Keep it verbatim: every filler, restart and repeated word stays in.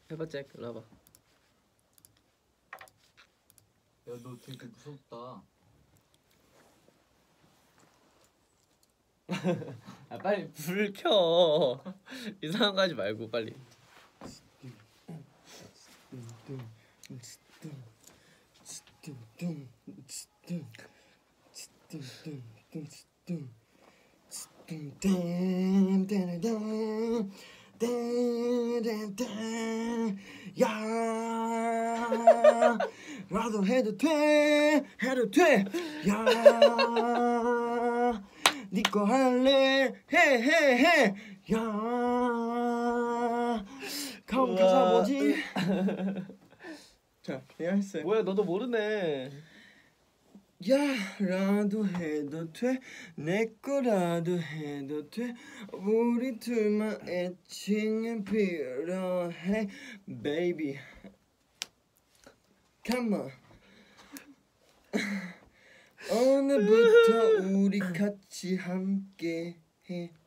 해봐 잭. 일로 와봐. 야 너 되게 무섭다. 아 빨리 불 켜. 이상한 거 하지 말고 빨리. 야 나도 해도 돼 해도 돼야 니꺼 할래 해해해 야 다음 가사 뭐지? 자 내가 했어요. 뭐야 너도 모르네. 야라도 해도 돼 내 거라도 해도 돼 우리 둘만 애칭은 필요해 baby come on 오늘부터 우리 같이 함께 해